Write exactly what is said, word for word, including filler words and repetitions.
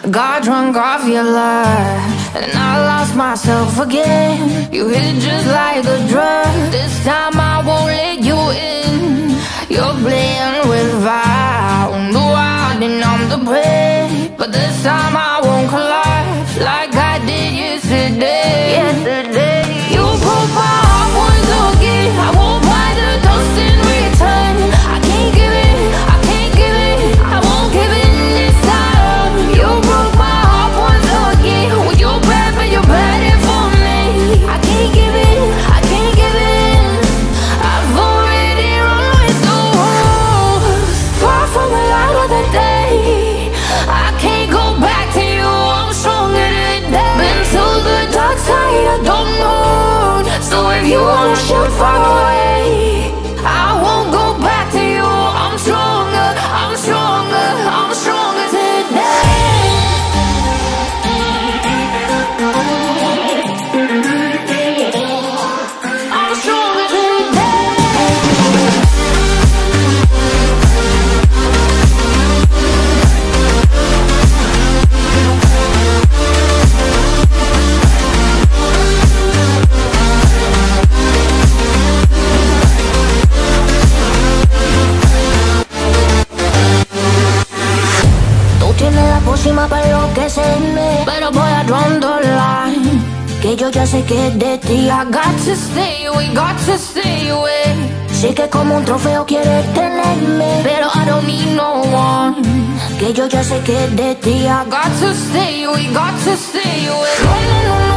Got drunk off your love, and I lost myself again. You hit just like a drug. This time I won't let you in. You're playing with fire. No, I didn't I'm the prey, but this time I won't collide like I did yesterday. Yesterday, you broke my heart once again. I won't buy the dust in return. I can't give it, I can't give it, I won't give it this time. You broke my heart once again. Well, you're bad, but you're bad it for me. I can't give it, I can't give it. I've already run with the wolves, far from the light of the day. I can't go back to you, I'm stronger today. Been to the dark side, I don't know. So if you wanna shoot far away, I won't go back to you. I'm stronger, I'm stronger, I'm stronger today. I'm stronger today. Tú tienes la pócima para enloquecerme, pero voy a draw the line, que yo ya sé que es de ti. I got to stay away, got to stay away. Sé que como un trofeo quieres tenerme, pero I don't need no one, que yo ya sé que es de ti. I got to stay away, got to stay away. No, no, no, no.